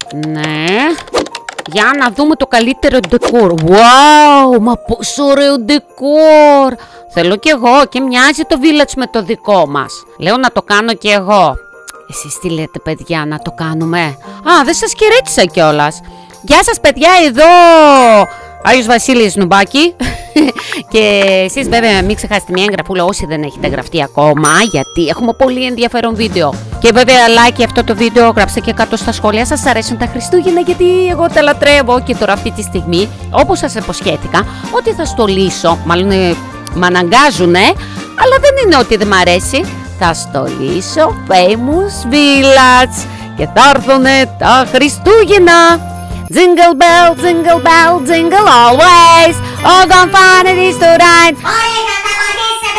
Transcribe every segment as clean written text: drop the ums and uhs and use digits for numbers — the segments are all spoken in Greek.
Ναι. Για να δούμε το καλύτερο ντεκόρ. Wow, μα πόσο ωραίο ντεκόρ. Θέλω κι εγώ και μοιάζει το village με το δικό μας. Λέω να το κάνω κι εγώ. Εσείς τι λέτε παιδιά, να το κάνουμε? Α, δεν σας χαιρέτησα κιόλας. Γεια σας παιδιά, εδώ Άγιος Βασίλης Νουμπάκη. Και εσείς βέβαια μην ξεχάσετε μια εγγραφούλα όσοι δεν έχετε γραφτεί ακόμα, γιατί έχουμε πολύ ενδιαφέρον βίντεο. Και βέβαια like αυτό το βίντεο, γράψτε και κάτω στα σχόλια σας αρέσουν τα Χριστούγεννα, γιατί εγώ τα λατρεύω. Και τώρα αυτή τη στιγμή, όπως σας υποσχέθηκα, ότι θα στολίσω, μάλλον με αναγκάζουνε, αλλά δεν είναι ότι δεν μ' αρέσει. Θα στολίσω Famous Village και θα έρθουνε τα Χριστούγεννα. Jingle bell, jingle bell, jingle always. Oh, gone fun it is to ride. Oye, protagonista,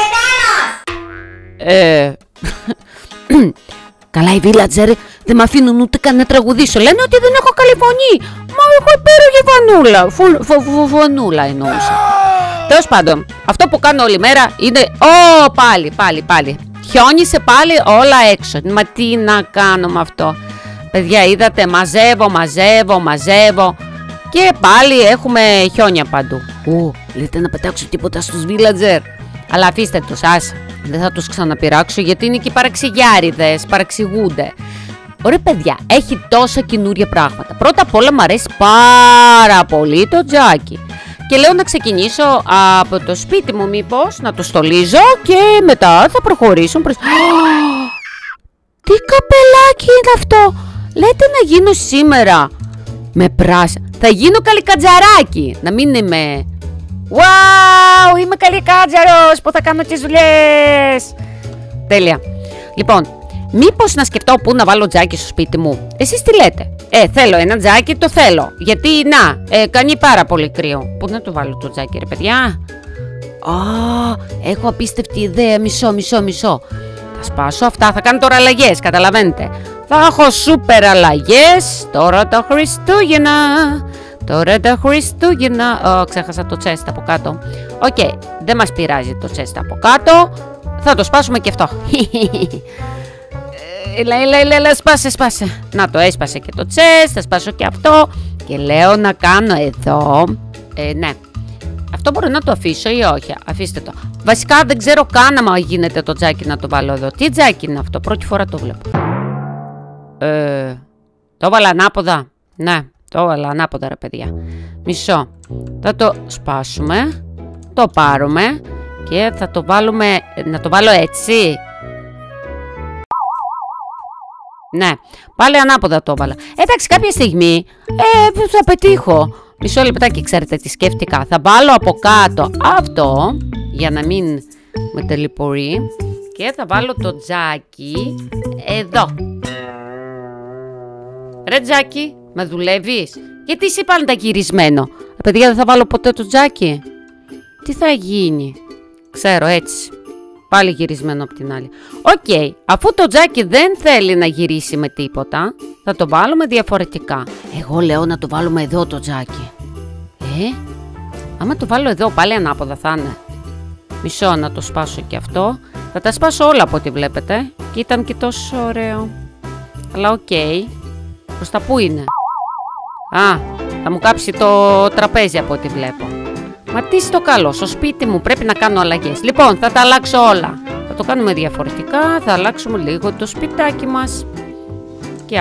bebemos. Καλά οι villager δεν με αφήνουν ούτε καν να τραγουδήσω. Λένε ότι δεν έχω καλή φωνή. Μα έχω υπέροχη φωνούλα. Φωνούλα εννοούσα. Τέλος πάντων, αυτό που κάνω όλη μέρα είναι... πάλι. Χιόνισε πάλι όλα έξω. Μα τι να κάνω με αυτό. Παιδιά, είδατε, μαζεύω και πάλι έχουμε χιόνια παντού. Λέτε να πετάξω τίποτα στους villager? Αλλά αφήστε τους, άσε. Δεν θα τους ξαναπειράξω γιατί είναι και οι παραξηγιάριδες, παραξηγούνται. Ωραία παιδιά, έχει τόσα καινούρια πράγματα. Πρώτα απ' όλα μου αρέσει πάρα πολύ το τζάκι. Και λέω να ξεκινήσω από το σπίτι μου μήπως, να το στολίζω και μετά θα προχωρήσω προς... Τι καπελάκι είναι αυτό! Λέτε να γίνω σήμερα με πράσινα. Θα γίνω καλικατζαράκι. Να μην είμαι... Wow, είμαι καλικάτζαρος που θα κάνω τις δουλειές. Τέλεια. Λοιπόν, μήπως να σκεφτώ πού να βάλω τζάκι στο σπίτι μου? Εσείς τι λέτε? Θέλω ένα τζάκι, το θέλω. Γιατί κάνει πάρα πολύ κρύο. Πού να το βάλω το τζάκι ρε παιδιά? Έχω απίστευτη ιδέα. Μισό. Θα σπάσω αυτά, θα κάνω τώρα αλλαγές, καταλαβαίνετε. Θα έχω σούπερ αλλαγές. Τώρα τα Χριστούγεννα. Ξέχασα το chest από κάτω. Οκ, δεν μας πειράζει το chest από κάτω. Θα το σπάσουμε και αυτό. Έλα, σπάσε. Να το έσπασε και το chest, θα σπάσω και αυτό. Και λέω να κάνω εδώ. Ναι. Αυτό μπορώ να το αφήσω ή όχι? Αφήστε το. Βασικά δεν ξέρω καν άμα γίνεται το τζάκι να το βάλω εδώ. Τι τζάκι είναι αυτό? Πρώτη φορά το βλέπω. Το έβαλα ανάποδα. Ναι, το έβαλα ανάποδα ρε παιδιά. Μισό. Θα το σπάσουμε. Το πάρουμε. Και θα το βάλουμε. Να το βάλω έτσι. Ναι, πάλι ανάποδα το έβαλα. Εντάξει, κάποια στιγμή θα πετύχω. Μισό λεπτάκι, ξέρετε τι σκέφτηκα? Θα βάλω από κάτω αυτό για να μην με τελειπωρεί. Και θα βάλω το τζάκι εδώ. Ρε τζάκι, με δουλεύεις? Γιατί είσαι πάντα γυρισμένο? Παιδιά, δεν θα βάλω ποτέ το τζάκι. Τι θα γίνει? Ξέρω, έτσι. Πάλι γυρισμένο από την άλλη. Οκ, αφού το τζάκι δεν θέλει να γυρίσει με τίποτα, θα το βάλουμε διαφορετικά. Εγώ λέω να το βάλουμε εδώ το τζάκι. Άμα το βάλω εδώ πάλι ανάποδα θα είναι. Μισό να το σπάσω και αυτό. Θα τα σπάσω όλα από ό,τι βλέπετε. Και ήταν και τόσο ωραίο. Αλλά οκ. Προς τα πού είναι? Θα μου κάψει το τραπέζι από ό,τι βλέπω. Μα τι στο καλό, στο σπίτι μου πρέπει να κάνω αλλαγές. Λοιπόν, θα τα αλλάξω όλα. Θα το κάνουμε διαφορετικά, θα αλλάξουμε λίγο το σπιτάκι μας. Και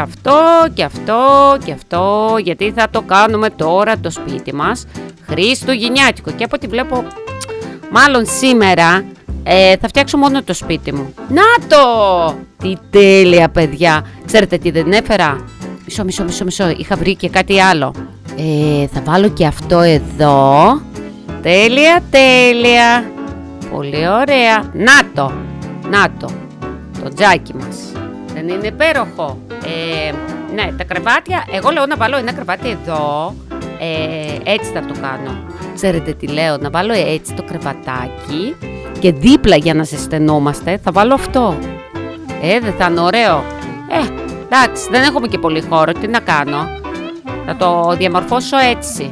αυτό, γιατί θα το κάνουμε τώρα το σπίτι μας χριστουγεννιάτικο. Και από ό,τι βλέπω, μάλλον σήμερα θα φτιάξω μόνο το σπίτι μου. Να το! Τι τέλεια παιδιά. Ξέρετε τι δεν έφερα? Μισό, είχα βρει και κάτι άλλο. Θα βάλω και αυτό εδώ. Τέλεια. Πολύ ωραία. Να το τζάκι μας. Δεν είναι υπέροχο? Ναι, τα κρεβάτια. Εγώ λέω να βάλω ένα κρεβάτι εδώ. Έτσι θα το κάνω. Ξέρετε τι λέω? Να βάλω έτσι το κρεβατάκι. Και δίπλα για να ζεσθενόμαστε θα βάλω αυτό. Δεν θα είναι ωραίο? Εντάξει, δεν έχουμε και πολύ χώρο. Τι να κάνω? Θα το διαμορφώσω έτσι.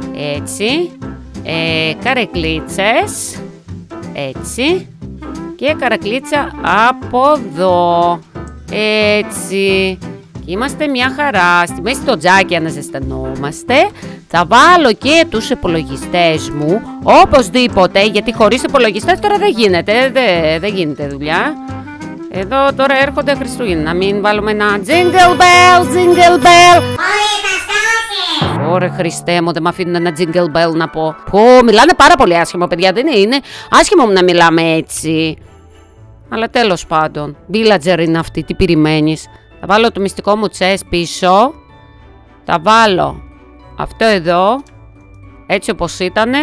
Καρεκλίτσες. Έτσι. Και καρακλίτσα από εδώ. Έτσι. Είμαστε μια χαρά. Στη μέση το τζάκι αναζεστανόμαστε. Θα βάλω και τους υπολογιστές μου, οπωσδήποτε, γιατί χωρίς υπολογιστές τώρα δεν γίνεται. Δεν γίνεται δουλειά. Εδώ τώρα έρχονται Χριστούγεννα. Να μην βάλουμε ένα jingle bell, jingle bell. Όλοι θα στάσεις. Ωρε Χριστέ μου, δεν με αφήνουν ένα jingle bell να πω. Πω, μιλάνε πάρα πολύ άσχημα, παιδιά, δεν είναι άσχημο να μιλάμε έτσι. Αλλά τέλος πάντων, villager είναι αυτή, τι περιμένεις. Θα βάλω το μυστικό μου chest πίσω. Θα βάλω αυτό εδώ, έτσι όπως ήτανε.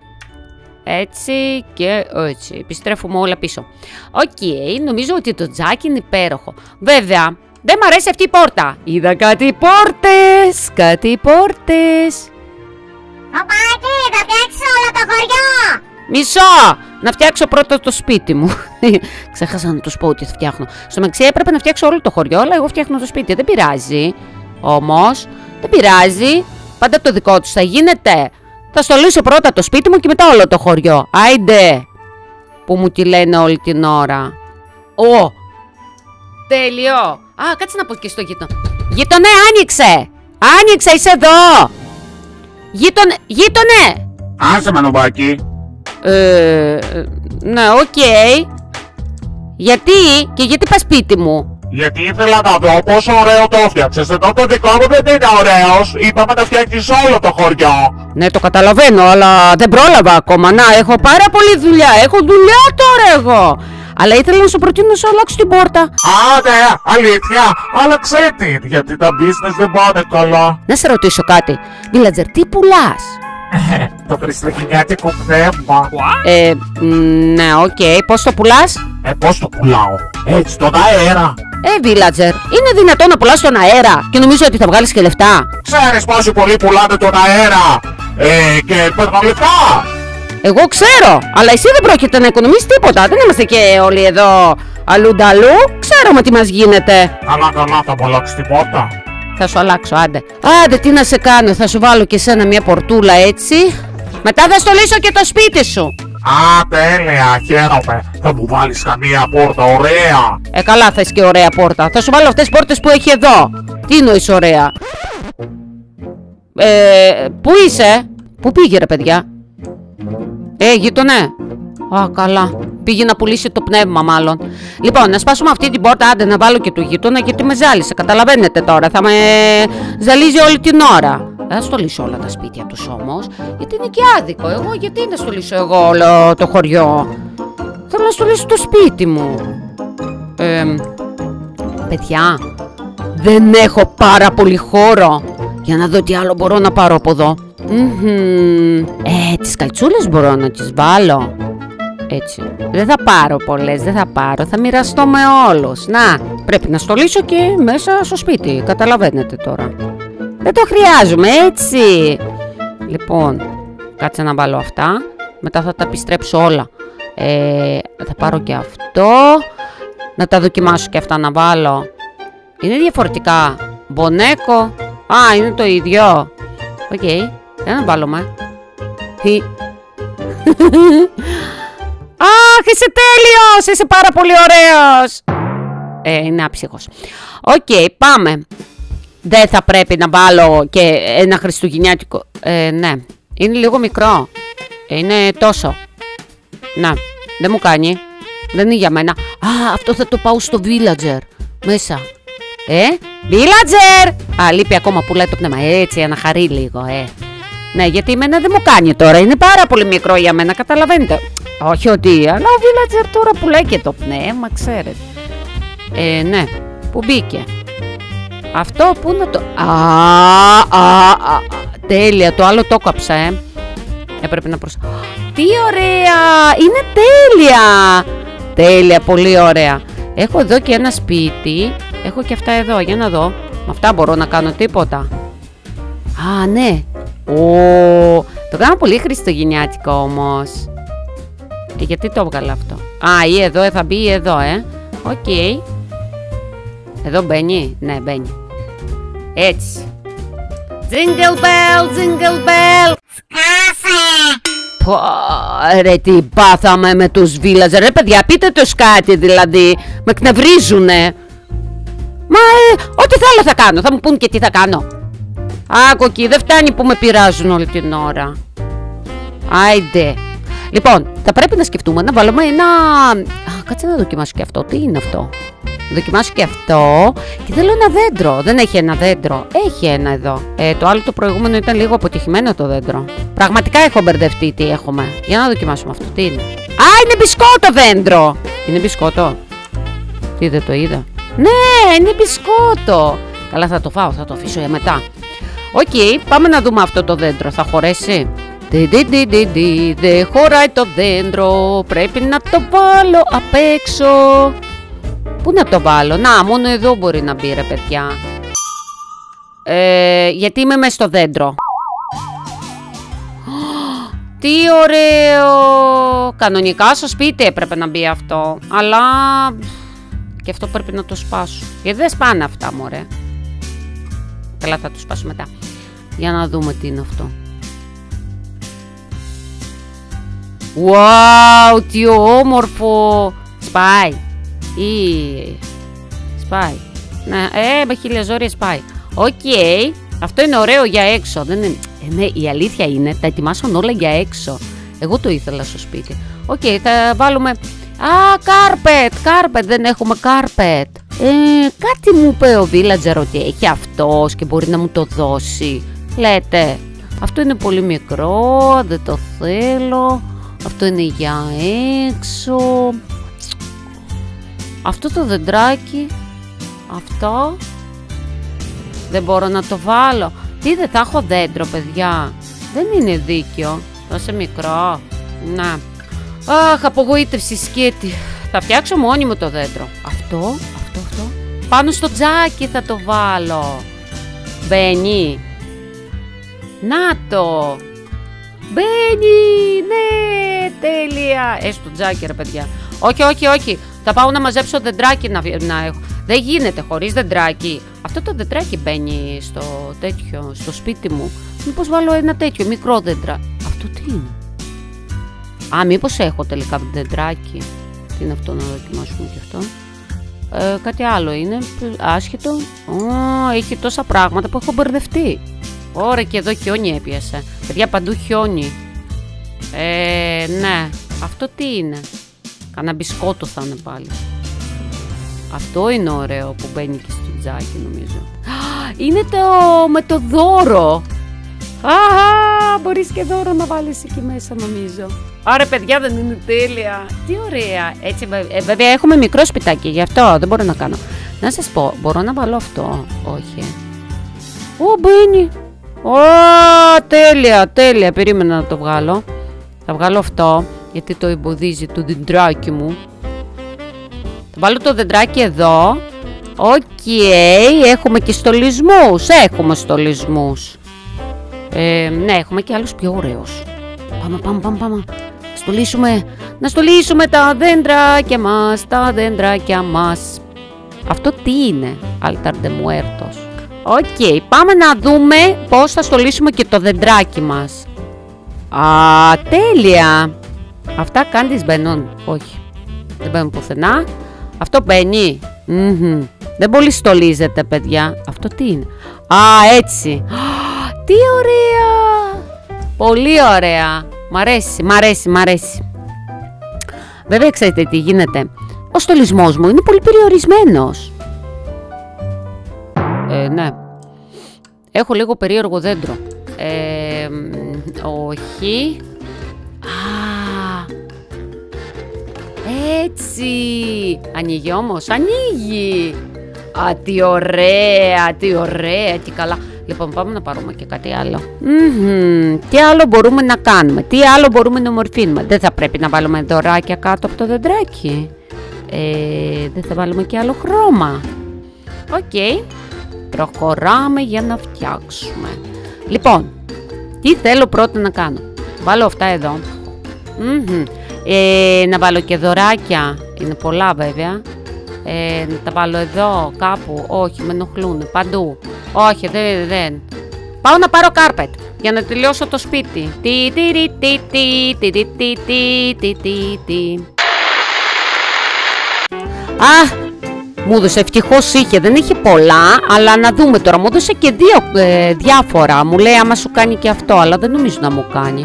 Έτσι και έτσι. Επιστρέφουμε όλα πίσω. Οκ, νομίζω ότι το τζάκι είναι υπέροχο. Βέβαια, δεν μ' αρέσει αυτή η πόρτα. Είδα κάτι πόρτες. Κάτι πόρτες. Παπάκι, θα φτιάξεις όλο το χωριό. Μισό! Να φτιάξω πρώτα το σπίτι μου. Ξέχασα να τους πω ότι θα φτιάχνω. Στο μεταξύ έπρεπε να φτιάξω όλο το χωριό, αλλά εγώ φτιάχνω το σπίτι. Δεν πειράζει. Όμως, δεν πειράζει. Πάντα το δικό τους θα γίνεται. Θα στολίσω πρώτα το σπίτι μου και μετά όλο το χωριό. Άιντε! Που μου τη λένε όλη την ώρα. Ω! Τέλειο! Α, κάτσε να πω και στο γείτονα. Γείτονε, άνοιξε! Άνοιξε, είσαι εδώ! Γείτονε! Άσε Μανουμπάκη. Ναι, οκ. Γιατί πας σπίτι μου? Γιατί ήθελα να δω πόσο ωραίο το έφτιαξες. Εδώ το δικό μου δεν είναι ωραίος. Είπαμε να φτιάξεις όλο το χωριό. Ναι, το καταλαβαίνω, αλλά δεν πρόλαβα ακόμα. Να, έχω πάρα πολλή δουλειά. Έχω δουλειά τώρα εγώ. Αλλά ήθελα να σου προτείνω να σου αλλάξω την πόρτα. Α, ναι, αλήθεια. Άλλαξε την, γιατί τα business δεν πάνε καλά. Να σε ρωτήσω κάτι. Villager, τι πουλάς? Το χριστουγεννιάτικο πνεύμα. Ναι, οκ. Πώς το πουλάς? Πώς το πουλάω? Έτσι, τον αέρα. Villager, είναι δυνατόν να πουλάς τον αέρα και νομίζω ότι θα βγάλεις και λεφτά? Ξέρεις πόσοι πολλοί πουλάνε τον αέρα και παίρνουν λεφτά. Εγώ ξέρω, αλλά εσύ δεν πρόκειται να οικονομήσεις τίποτα. Δεν είμαστε και όλοι εδώ αλλού-νταλού. Ξέρουμε τι μας γίνεται. Καλά, θα μου αλλάξεις την πόρτα. Θα σου αλλάξω, άντε. Άντε, τι να σε κάνω, θα σου βάλω και σένα μια πορτούλα έτσι. Μετά θα στολίσω και το σπίτι σου. Α, τέλεια, χαίρομαι. Θα μου βάλεις καμία πόρτα ωραία. Καλά, θες και ωραία πόρτα. Θα σου βάλω αυτές τις πόρτες που έχει εδώ. Τι εννοείς ωραία? Πού είσαι? Πού πήγε ρε παιδιά? Γείτονε. Α, καλά. Πήγε να πουλήσει το πνεύμα, μάλλον. Λοιπόν, να σπάσουμε αυτή την πόρτα. Άντε να βάλω και του γείτονα, γιατί με ζάλισε. Καταλαβαίνετε τώρα. Θα με ζαλίζει όλη την ώρα. Δεν θα στολίσω όλα τα σπίτια τους όμως, γιατί είναι και άδικο. Εγώ, γιατί να στολίσω εγώ όλο το χωριό? Θέλω να στολίσω το σπίτι μου. Παιδιά, δεν έχω πάρα πολύ χώρο. Για να δω τι άλλο μπορώ να πάρω από εδώ. Τις καλτσούλες μπορώ να τις βάλω. Έτσι. Δεν θα πάρω πολλές, δεν θα πάρω. Θα μοιραστώ με όλους. Να, πρέπει να στολίσω και μέσα στο σπίτι. Καταλαβαίνετε τώρα. Δεν το χρειάζομαι, έτσι. Λοιπόν, κάτσε να βάλω αυτά. Μετά θα τα επιστρέψω όλα. Θα πάρω και αυτό. Να τα δοκιμάσω και αυτά να βάλω. Είναι διαφορετικά. Μπονέκο. Α, είναι το ίδιο. Οκ. Για να βάλουμε. Αχ, είσαι τέλειος! Είσαι πάρα πολύ ωραίος! Είναι άψυχος. Οκ, πάμε. Δεν θα πρέπει να βάλω και ένα χριστουγεννιάτικο. Ναι, είναι λίγο μικρό. Είναι τόσο. Να, δεν μου κάνει. Δεν είναι για μένα. Α, αυτό θα το πάω στο villager. Μέσα. Villager! Α, λείπει ακόμα που λέει το πνεύμα. Έτσι, να χαρεί λίγο, Ναι, γιατί εμένα δεν μου κάνει τώρα. Είναι πάρα πολύ μικρό για μένα, καταλαβαίνετε. Όχι ότι, αλλά ο villager τώρα που λέει και το πνεύμα, ξέρετε. Ναι, που μπήκε. Αυτό που να το... Τέλεια, το άλλο το έκαψα, Έπρεπε να Τι ωραία! Είναι τέλεια! Τέλεια, πολύ ωραία. Έχω εδώ και ένα σπίτι. Έχω και αυτά εδώ, για να δω. Με αυτά μπορώ να κάνω τίποτα. Α, ναι. Το κάνω πολύ χριστουγεννιάτικο όμως. Γιατί το έβγαλα αυτό? Α, ή εδώ θα μπει ή εδώ, Οκ. Εδώ μπαίνει. Ναι, μπαίνει. Έτσι. Jingle bell, jingle bell. Σκάσε. Πω, ρε τι πάθαμε με τους villager. Ρε παιδιά, πείτε τους κάτι δηλαδή. Με εκνευρίζουνε. Μα ό,τι θέλω θα κάνω. Θα μου πούν και τι θα κάνω. Άκου εκεί, δεν φτάνει που με πειράζουν όλη την ώρα. Άιντε. Λοιπόν, θα πρέπει να σκεφτούμε να βάλουμε ένα... κάτσε να δοκιμάσω και αυτό. Τι είναι αυτό? Δοκιμάσω και αυτό. Και θέλω ένα δέντρο. Δεν έχει ένα δέντρο. Έχει ένα εδώ. Το άλλο το προηγούμενο ήταν λίγο αποτυχημένο το δέντρο. Πραγματικά έχω μπερδευτεί τι έχουμε. Για να δοκιμάσουμε αυτό. Τι είναι? Α, είναι μπισκότο δέντρο. Είναι μπισκότο. Τι, δεν το είδα? Ναι, είναι μπισκότο. Καλά, θα το φάω. Θα το αφήσω για μετά. Οκ, πάμε να δούμε αυτό το δέντρο. Θα χωρέσει? Δεν χωράει το δέντρο. Πρέπει να το βάλω απ' έξω. Πού να το βάλω? Να, μόνο εδώ μπορεί να μπει, ρε παιδιά. Γιατί είμαι μες στο δέντρο. Τι ωραίο. Κανονικά στο σπίτι έπρεπε να μπει αυτό. Αλλά και αυτό πρέπει να το σπάσω. Γιατί δεν σπάνε αυτά, μωρέ. Καλά, θα το σπάσω μετά. Για να δούμε τι είναι αυτό. Wow, τι όμορφο. Σπάει. Σπάει. Ναι, με χιλιαζόρια σπάει. Οκ. Αυτό είναι ωραίο για έξω. Δεν είναι... ναι, η αλήθεια είναι, τα ετοιμάσαν όλα για έξω. Εγώ το ήθελα στο σπίτι. Οκ, θα βάλουμε... Α, κάρπετ. Δεν έχουμε κάρπετ. Κάτι μου είπε ο villager ότι έχει αυτός και μπορεί να μου το δώσει. Λέτε, αυτό είναι πολύ μικρό, δεν το θέλω. Αυτό είναι για έξω. Αυτό το δεντράκι. Αυτό. Δεν μπορώ να το βάλω. Τι, δεν θα έχω δέντρο, παιδιά? Δεν είναι δίκιο. Τόσο μικρό. Να. Αχ, απογοήτευση σκέτη. Θα φτιάξω μόνη μου το δέντρο. Αυτό. Πάνω στο τζάκι θα το βάλω. Μπαίνει. Να το. Μπαίνει. Ναι, τέλεια. Στο τζάκι, ρε παιδιά. Όχι. Θα πάω να μαζέψω δεντράκι να έχω. Δεν γίνεται χωρίς δεντράκι. Αυτό το δεντράκι μπαίνει στο τέτοιο, στο σπίτι μου. Μήπως βάλω ένα τέτοιο μικρό δέντρα? Αυτό τι είναι? Α, μήπως έχω τελικά δεντράκι. Τι είναι αυτό, να δοκιμάσουμε και αυτό? Κάτι άλλο είναι, άσχετο. Έχει τόσα πράγματα που έχω μπερδευτεί. Ωραία, και εδώ χιόνι έπιασε. Παιδιά, παντού χιόνι. Ναι. Αυτό τι είναι? Κάνα μπισκότο θα είναι πάλι. Αυτό είναι ωραίο που μπαίνει και στο τζάκι, νομίζω. Είναι με το δώρο. Μπορείς και δώρο να βάλεις εκεί μέσα, νομίζω. Άρα, παιδιά, δεν είναι τέλεια? Τι ωραία. Έτσι, βέβαια έχουμε μικρό σπιτάκι, γι' αυτό δεν μπορώ να κάνω. Να σας πω, μπορώ να βάλω αυτό? Όχι. Μπαίνει. Τέλεια. Περίμενα να το βγάλω. Θα βγάλω αυτό, γιατί το εμποδίζει το δεντράκι μου. Θα βάλω το δεντράκι εδώ. Οκ, έχουμε και στολισμούς. Ναι, έχουμε και άλλους πιο ωραίους. Πάμε. Να στολίσουμε τα δέντρακια μας. Αυτό τι είναι? Altar de Muertos. Οκ, πάμε να δούμε πώς θα στολίσουμε και το δεντράκι μας. Τέλεια. Αυτά κάντις μπαίνουν? Όχι, δεν μπαίνουν πουθενά. Αυτό μπαίνει. Δεν πολύ στολίζεται, παιδιά. Αυτό τι είναι? Έτσι. Τι ωραία. Πολύ ωραία. Μ' αρέσει. Βέβαια, ξέρετε τι γίνεται? Ο στολισμός μου είναι πολύ περιορισμένος. Ναι. Έχω λίγο περίεργο δέντρο. Όχι. Έτσι. Ανοίγει όμως. Ανοίγει. Τι ωραία. Τι καλά. Λοιπόν, πάμε να πάρουμε και κάτι άλλο. Τι άλλο μπορούμε να κάνουμε? Τι άλλο μπορούμε να ομορφύνουμε? Δεν θα πρέπει να βάλουμε δωράκια κάτω από το δεντράκι? Δεν θα βάλουμε και άλλο χρώμα? Οκ. Προχωράμε για να φτιάξουμε. Λοιπόν, τι θέλω πρώτα να κάνω? Βάλω αυτά εδώ. Να βάλω και δωράκια. Είναι πολλά, βέβαια. Να τα βάλω εδώ κάπου? Όχι, με ενοχλούν παντού. Όχι, δεν. Πάω να πάρω κάρπετ για να τελειώσω το σπίτι. Μου έδωσε, ευτυχώς είχε, δεν είχε πολλά, αλλά να δούμε τώρα. Μου έδωσε και διάφορα. Μου λέει άμα σου κάνει και αυτό, αλλά δεν νομίζω να μου κάνει.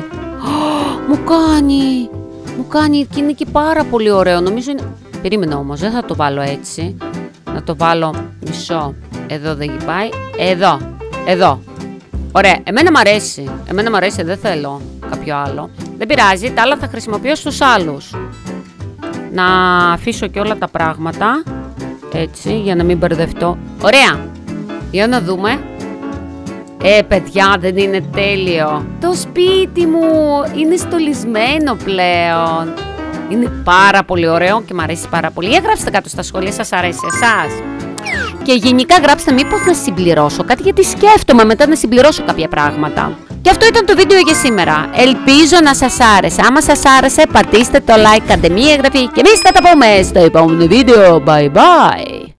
Μου κάνει και είναι και πάρα πολύ ωραίο. Νομίζω είναι... Περίμενε όμως, δεν θα το βάλω έτσι. Να το βάλω μισό. Εδώ δεν πάει. Εδώ. Ωραία, εμένα μ' αρέσει, δεν θέλω κάποιο άλλο. Δεν πειράζει, τα άλλα θα χρησιμοποιώ στους άλλους. Να αφήσω και όλα τα πράγματα. Έτσι, για να μην μπερδευτώ. Ωραία, για να δούμε. Παιδιά, δεν είναι τέλειο. Το σπίτι μου είναι στολισμένο πλέον. Είναι πάρα πολύ ωραίο και μου αρέσει πάρα πολύ. Για γράψτε κάτω στα σχόλια, σας αρέσει εσάς. Και γενικά γράψτε μήπως να συμπληρώσω κάτι, γιατί σκέφτομαι μετά να συμπληρώσω κάποια πράγματα. Και αυτό ήταν το βίντεο για σήμερα. Ελπίζω να σας άρεσε. Άμα σας άρεσε, πατήστε το like, κάντε μία εγγραφή και εμείς θα τα πούμε στο επόμενο βίντεο. Bye bye!